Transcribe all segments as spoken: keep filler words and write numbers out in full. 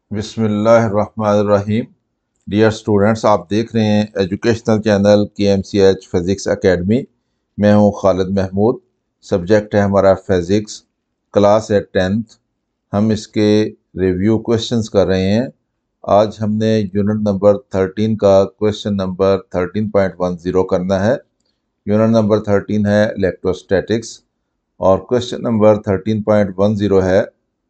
बिस्मिल्लाहिर्रहमानिर्रहीम। Dear students, आप देख रहे हैं educational channel K M C H physics academy. मैं हूं खालिद महमूद। सब्जेक्ट है हमारा फिज़िक्स, क्लास है टेंथ। हम इसके रिव्यू क्वेश्चंस कर रहे हैं। आज हमने यूनिट नंबर थर्टीन का question number thirteen point one zero करना है। यूनिट नंबर थर्टीन है इलेक्ट्रोस्टैटिक्स और question number thirteen point one zero है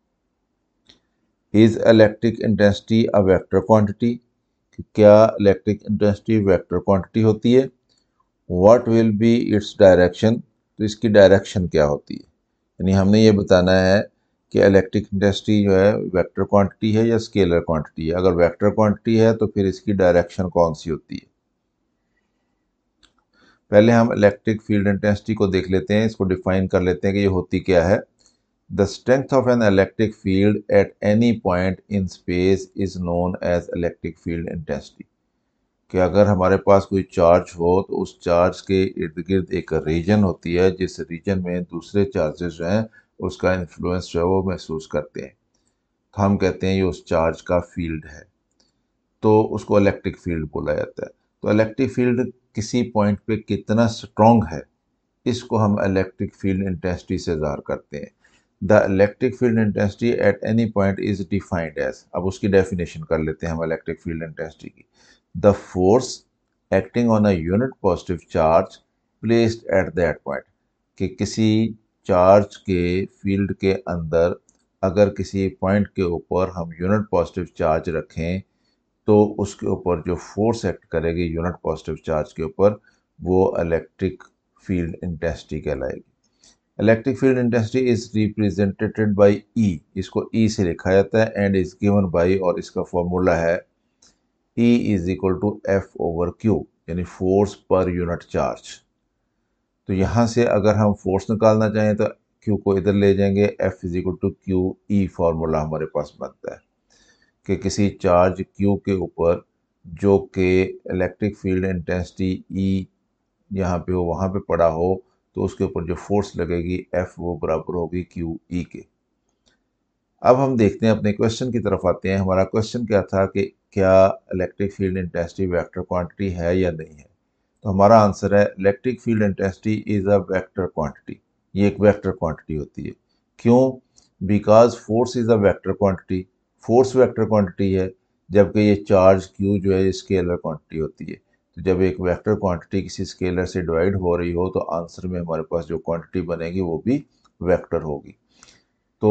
is electric intensity a vector quantity. क्या इलेक्ट्रिक इंटेंसिटी वेक्टर क्वांटिटी होती है? What will be its direction, तो इसकी डायरेक्शन क्या होती है। यानी हमने ये बताना है कि इलेक्ट्रिक इंटेंसिटी जो है वेक्टर क्वांटिटी है या स्केलर क्वांटिटी है। अगर वेक्टर क्वांटिटी है तो फिर इसकी डायरेक्शन कौन सी होती है। पहले हम इलेक्ट्रिक फील्ड इंटेंसिटी को देख लेते हैं, इसको डिफाइन कर लेते हैं कि ये होती क्या है। The strength of an electric field at any point in space is known as electric field intensity। कि अगर हमारे पास कोई चार्ज हो तो उस चार्ज के इर्द गिर्द एक रीजन होती है, जिस रीजन में दूसरे चार्जेस जो हैं उसका इन्फ्लुएंस जो है वो महसूस करते हैं, तो हम कहते हैं ये उस चार्ज का फील्ड है, तो उसको इलेक्ट्रिक फील्ड बोला जाता है। तो इलेक्ट्रिक फील्ड किसी पॉइंट पे कितना स्ट्रॉन्ग है, इसको हम इलेक्ट्रिक फील्ड इंटेंसिटी से ज़ाहिर करते हैं। The electric field intensity at any point is defined as, अब उसकी डेफिनेशन कर लेते हैं हम इलेक्ट्रिक फील्ड इंटेंसिटी की। The force acting on a unit positive charge placed at that point, कि किसी चार्ज के फील्ड के अंदर अगर किसी पॉइंट के ऊपर हम यूनिट पॉजिटिव चार्ज रखें तो उसके ऊपर जो फोर्स एक्ट करेगी यूनिट पॉजिटिव चार्ज के ऊपर, वो इलेक्ट्रिक फील्ड इंटेंसिटी कहलाएगी। Electric field intensity is represented by E, इसको ई से लिखा जाता है, एंड इज गिवन बाय, और इसका फॉर्मूला है E is equal to F over Q, यानी फोर्स पर यूनिट चार्ज। तो यहाँ से अगर हम फोर्स निकालना चाहें तो क्यू को इधर ले जाएंगे, F is equal to Q E formula हमारे पास बनता है कि किसी चार्ज क्यू के ऊपर जो कि इलेक्ट्रिक फील्ड इंटेंसिटी ई यहाँ पे हो वहाँ पे पड़ा हो, तो उसके ऊपर जो फोर्स लगेगी एफ वो बराबर होगी क्यू ई के। अब हम देखते हैं अपने क्वेश्चन की तरफ आते हैं। हमारा क्वेश्चन क्या था कि क्या electric field intensity vector quantity है या नहीं है। तो हमारा आंसर है electric field intensity is a vector quantity. ये एक वेक्टर क्वांटिटी होती है। क्यों? Because force is a vector quantity, force vector quantity है, जबकि ये चार्ज क्यू जो है ये स्केलर क्वांटिटी होती है। तो जब एक वेक्टर क्वांटिटी किसी स्केलर से डिवाइड हो रही हो तो आंसर में हमारे पास जो क्वांटिटी बनेगी वो भी वेक्टर होगी। तो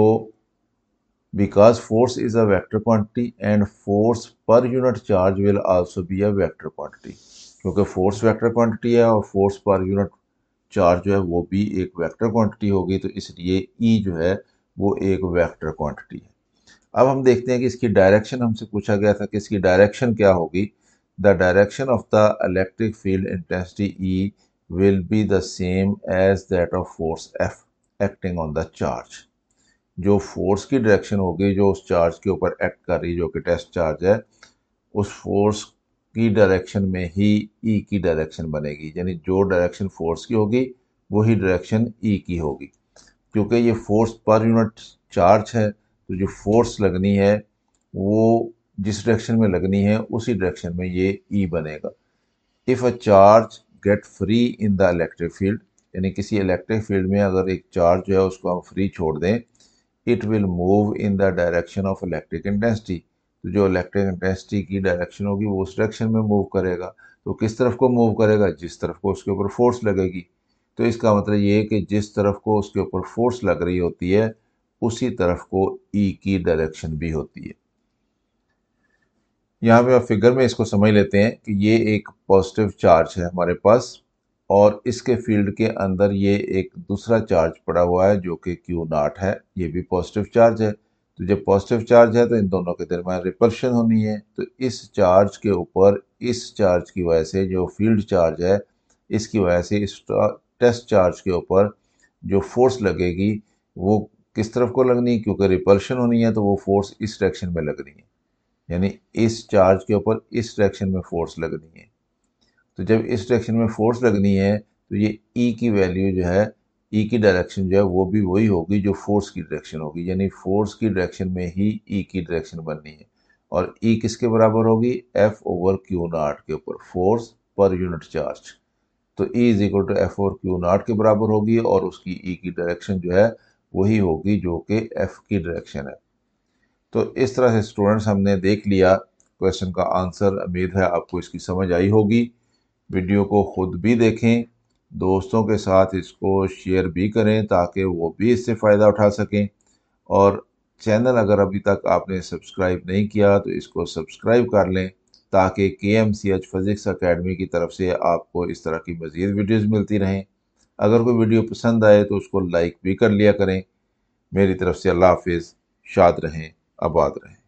because force is a vector quantity and force per unit charge will also be a vector quantity, क्योंकि फोर्स वेक्टर क्वांटिटी है और फोर्स पर यूनिट चार्ज जो है वो भी एक वेक्टर क्वांटिटी होगी, तो इसलिए ई जो है वो एक वेक्टर क्वांटिटी है। अब हम देखते हैं कि इसकी डायरेक्शन हमसे पूछा गया था कि इसकी डायरेक्शन क्या होगी। The direction of the electric field intensity E will be the same as that of force F acting on the charge. जो फोर्स की डायरेक्शन होगी जो उस चार्ज के ऊपर एक्ट कर रही, जो कि टेस्ट चार्ज है, उस फोर्स की डायरेक्शन में ही ई की डायरेक्शन बनेगी। यानी जो डायरेक्शन फोर्स की होगी वही डायरेक्शन ई की होगी। क्योंकि ये फोर्स पर यूनिट चार्ज है, तो जो फोर्स लगनी है वो जिस डायरेक्शन में लगनी है उसी डायरेक्शन में ये ई बनेगा। If a charge get free in the electric field, यानी किसी इलेक्ट्रिक फील्ड में अगर एक चार्ज जो है उसको हम फ्री छोड़ दें, it will move in the direction of electric intensity, तो जो इलेक्ट्रिक इंटेंसिटी की डायरेक्शन होगी वो उस डायरेक्शन में मूव करेगा। तो किस तरफ को मूव करेगा? जिस तरफ को उसके ऊपर फोर्स लगेगी। तो इसका मतलब ये है कि जिस तरफ को उसके ऊपर फोर्स लग रही होती है उसी तरफ को ई की डायरेक्शन भी होती है। यहाँ पे आप फिगर में इसको समझ लेते हैं कि ये एक पॉजिटिव चार्ज है हमारे पास और इसके फील्ड के अंदर ये एक दूसरा चार्ज पड़ा हुआ है जो कि क्यू नॉट है, ये भी पॉजिटिव चार्ज है। तो जब पॉजिटिव चार्ज है तो इन दोनों के दरम्यान रिपल्शन होनी है। तो इस चार्ज के ऊपर इस चार्ज की वजह से जो फील्ड चार्ज है इसकी वजह से इस टेस्ट चार्ज के ऊपर जो फोर्स लगेगी वो किस तरफ को लगनी है, क्योंकि रिपल्शन होनी है तो वो फोर्स इस डायरेक्शन में लगनी है, यानी इस चार्ज के ऊपर इस डायरेक्शन में फोर्स लगनी है। तो जब इस डायरेक्शन में फोर्स लगनी है तो ये ई की वैल्यू जो है, ई की डायरेक्शन जो है वो भी वही होगी जो फोर्स की डायरेक्शन होगी, यानी फोर्स की डायरेक्शन में ही ई की डायरेक्शन बननी है। और ई किसके बराबर होगी, एफ ओवर क्यू नाट के ऊपर, फोर्स पर यूनिट चार्ज। तो E is equal to F over Q naught के बराबर होगी और उसकी ई की डायरेक्शन जो है वही होगी जो कि एफ की डायरेक्शन है। तो इस तरह से स्टूडेंट्स हमने देख लिया क्वेश्चन का आंसर। उम्मीद है आपको इसकी समझ आई होगी। वीडियो को खुद भी देखें, दोस्तों के साथ इसको शेयर भी करें ताकि वो भी इससे फ़ायदा उठा सकें। और चैनल अगर अभी तक आपने सब्सक्राइब नहीं किया तो इसको सब्सक्राइब कर लें ताकि K M C H physics academy की तरफ से आपको इस तरह की मज़ीद वीडियोस मिलती रहें। अगर कोई वीडियो पसंद आए तो उसको लाइक भी कर लिया करें। मेरी तरफ से अल्लाह हाफिज़। शाद रहें, आबाद रहें।